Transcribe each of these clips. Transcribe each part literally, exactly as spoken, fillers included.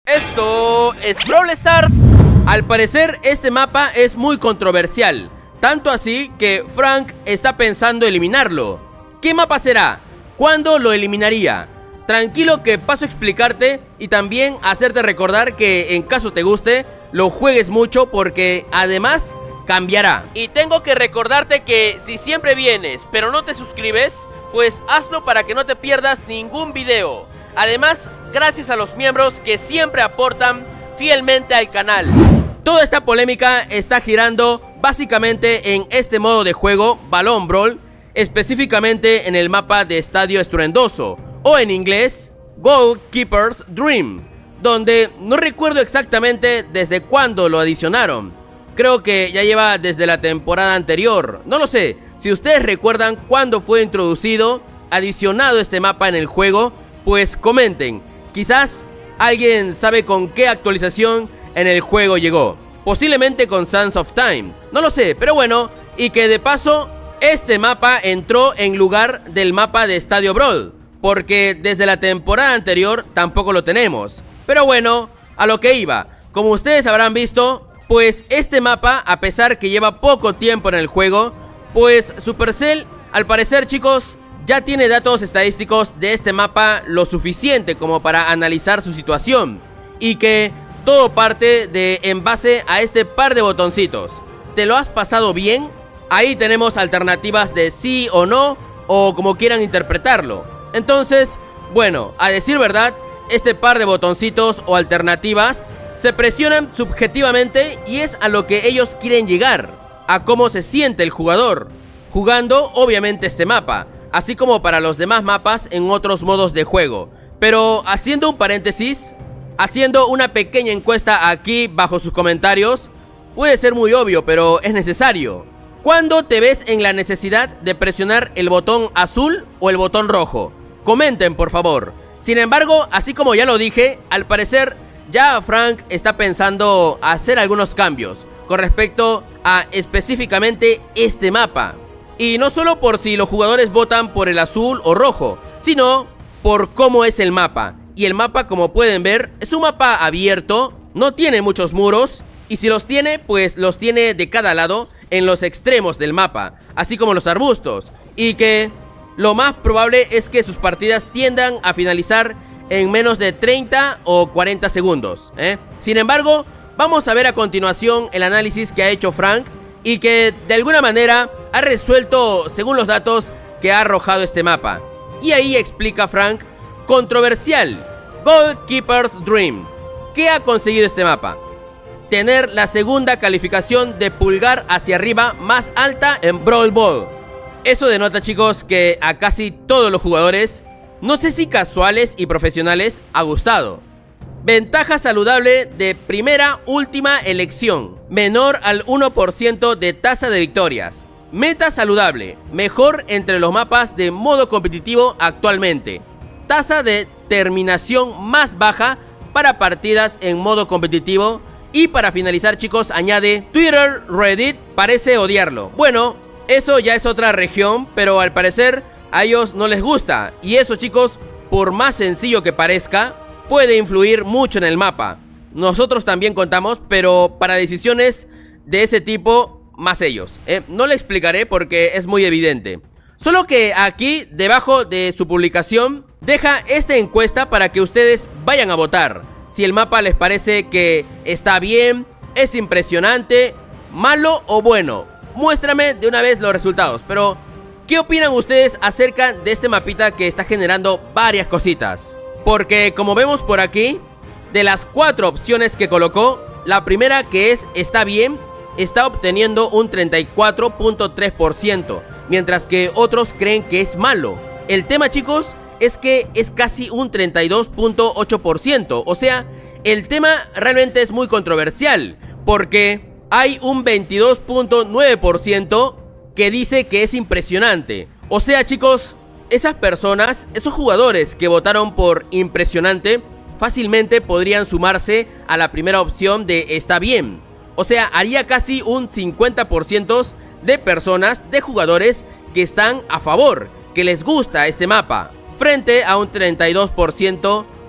Esto es Brawl Stars. Al parecer este mapa es muy controversial, tanto así que Frank está pensando eliminarlo. ¿Qué mapa será? ¿Cuándo lo eliminaría? Tranquilo que paso a explicarte y también hacerte recordar que en caso te guste, lo juegues mucho porque además cambiará. Y tengo que recordarte que si siempre vienes pero no te suscribes, pues hazlo para que no te pierdas ningún video. Además, gracias a los miembros que siempre aportan fielmente al canal. Toda esta polémica está girando básicamente en este modo de juego, Balón Brawl, específicamente en el mapa de Estadio Estruendoso, o en inglés, Goalkeeper's Dream, donde no recuerdo exactamente desde cuándo lo adicionaron. Creo que ya lleva desde la temporada anterior, no lo sé. Si ustedes recuerdan cuándo fue introducido, adicionado este mapa en el juego, pues comenten. Quizás alguien sabe con qué actualización en el juego llegó. Posiblemente con Sands of Time, no lo sé, pero bueno. Y que de paso, este mapa entró en lugar del mapa de Estadio Brawl, porque desde la temporada anterior tampoco lo tenemos. Pero bueno, a lo que iba. Como ustedes habrán visto, pues este mapa, a pesar que lleva poco tiempo en el juego, pues Supercell, al parecer, chicos, ya tiene datos estadísticos de este mapa lo suficiente como para analizar su situación. Y que todo parte de en base a este par de botoncitos. ¿Te lo has pasado bien? Ahí tenemos alternativas de sí o no, o como quieran interpretarlo. Entonces, bueno, a decir verdad, este par de botoncitos o alternativas se presionan subjetivamente y es a lo que ellos quieren llegar, a cómo se siente el jugador jugando obviamente este mapa, así como para los demás mapas en otros modos de juego. Pero haciendo un paréntesis, haciendo una pequeña encuesta aquí bajo sus comentarios, puede ser muy obvio, pero es necesario. ¿Cuándo te ves en la necesidad de presionar el botón azul o el botón rojo? Comenten, por favor. Sin embargo, así como ya lo dije, al parecer ya Frank está pensando hacer algunos cambios con respecto a específicamente este mapa. Y no solo por si los jugadores votan por el azul o rojo, sino por cómo es el mapa. Y el mapa, como pueden ver, es un mapa abierto, no tiene muchos muros, y si los tiene, pues los tiene de cada lado en los extremos del mapa, así como los arbustos. Y que lo más probable es que sus partidas tiendan a finalizar en menos de treinta o cuarenta segundos, ¿eh? Sin embargo, vamos a ver a continuación el análisis que ha hecho Frank y que de alguna manera ha resuelto según los datos que ha arrojado este mapa. Y ahí explica Frank: controversial, Goalkeeper's Dream. ¿Qué ha conseguido este mapa? Tener la segunda calificación de pulgar hacia arriba más alta en Brawl Ball. Eso denota, chicos, que a casi todos los jugadores, no sé si casuales y profesionales, ha gustado. Ventaja saludable de primera última elección, menor al uno por ciento de tasa de victorias. Meta saludable, mejor entre los mapas de modo competitivo actualmente. Tasa de terminación más baja para partidas en modo competitivo. Y para finalizar, chicos, añade: Twitter, Reddit parece odiarlo. Bueno, eso ya es otra región, pero al parecer a ellos no les gusta. Y eso, chicos, por más sencillo que parezca, puede influir mucho en el mapa. Nosotros también contamos, pero para decisiones de ese tipo, más ellos, ¿eh? No le explicaré porque es muy evidente. Solo que aquí, debajo de su publicación, deja esta encuesta para que ustedes vayan a votar. Si el mapa les parece que está bien, es impresionante, malo o bueno. Muéstrame de una vez los resultados. Pero, ¿qué opinan ustedes acerca de este mapita que está generando varias cositas? Porque como vemos por aquí, de las cuatro opciones que colocó, la primera, que es está bien, está obteniendo un treinta y cuatro punto tres por ciento, mientras que otros creen que es malo. El tema, chicos, es que es casi un treinta y dos punto ocho por ciento. O sea, el tema realmente es muy controversial, porque hay un veintidós punto nueve por ciento que dice que es impresionante. O sea, chicos, esas personas, esos jugadores que votaron por impresionante, fácilmente podrían sumarse a la primera opción de está bien. O sea, haría casi un cincuenta por ciento de personas, de jugadores que están a favor, que les gusta este mapa, frente a un treinta y dos por ciento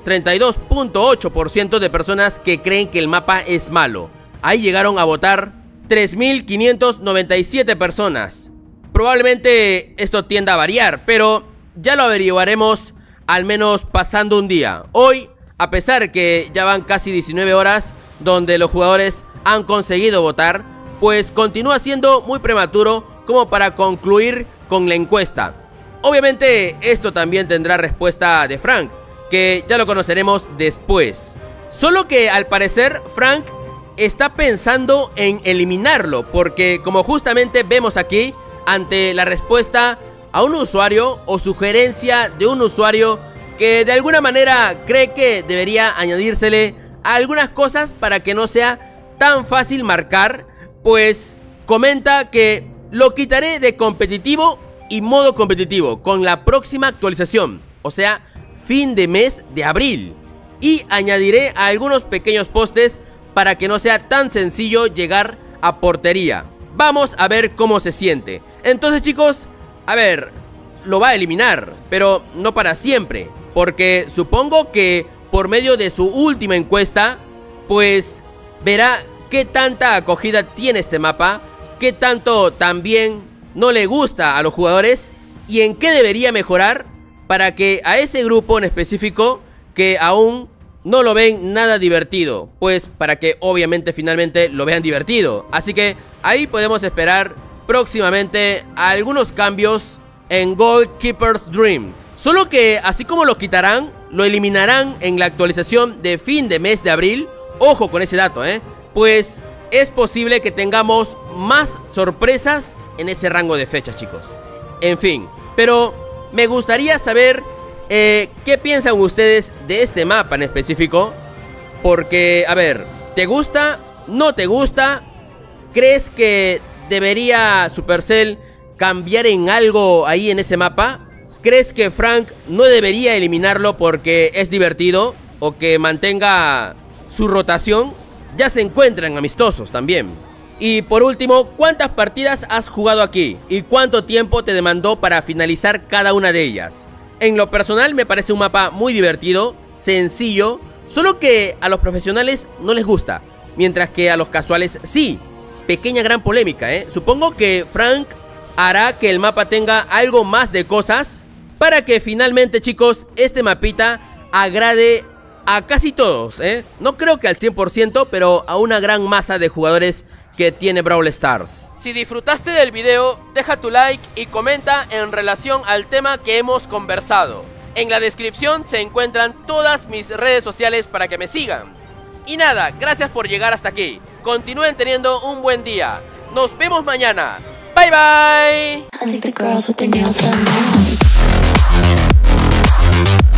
treinta y dos punto ocho por ciento de personas que creen que el mapa es malo. Ahí llegaron a votar tres mil quinientas noventa y siete personas. Probablemente esto tienda a variar, pero ya lo averiguaremos al menos pasando un día. Hoy, a pesar que ya van casi diecinueve horas donde los jugadores han conseguido votar, pues continúa siendo muy prematuro como para concluir con la encuesta. Obviamente esto también tendrá respuesta de Frank, que ya lo conoceremos después. Solo que al parecer Frank está pensando en eliminarlo, porque como justamente vemos aquí, ante la respuesta a un usuario o sugerencia de un usuario que de alguna manera cree que debería añadírsele a algunas cosas para que no sea tan fácil marcar, pues comenta que lo quitaré de competitivo y modo competitivo con la próxima actualización, o sea, fin de mes de abril, y añadiré a algunos pequeños postes para que no sea tan sencillo llegar a portería. Vamos a ver cómo se siente. Entonces, chicos, a ver, lo va a eliminar, pero no para siempre, porque supongo que por medio de su última encuesta, pues verá qué tanta acogida tiene este mapa, qué tanto también no le gusta a los jugadores y en qué debería mejorar para que a ese grupo en específico que aún no lo ven nada divertido, pues para que obviamente finalmente lo vean divertido. Así que ahí podemos esperar próximamente algunos cambios en Goalkeeper's Dream. Solo que así como lo quitarán, lo eliminarán en la actualización de fin de mes de abril. Ojo con ese dato, eh pues es posible que tengamos más sorpresas en ese rango de fechas, chicos. En fin, pero me gustaría saber eh, qué piensan ustedes de este mapa en específico. Porque, a ver, ¿te gusta? ¿No te gusta? ¿Crees que debería Supercell cambiar en algo ahí en ese mapa? ¿Crees que Frank no debería eliminarlo porque es divertido? ¿O que mantenga su rotación? Ya se encuentran amistosos también. Y por último, ¿cuántas partidas has jugado aquí? ¿Y cuánto tiempo te demandó para finalizar cada una de ellas? En lo personal me parece un mapa muy divertido, sencillo, solo que a los profesionales no les gusta, mientras que a los casuales sí. Pequeña gran polémica, ¿eh? Supongo que Frank hará que el mapa tenga algo más de cosas para que finalmente, chicos, este mapita agrade a casi todos, ¿eh? No creo que al cien por ciento, pero a una gran masa de jugadores que tiene Brawl Stars. Si disfrutaste del video, deja tu like y comenta en relación al tema que hemos conversado. En la descripción se encuentran todas mis redes sociales para que me sigan. Y nada, gracias por llegar hasta aquí. Continúen teniendo un buen día. Nos vemos mañana. Bye bye.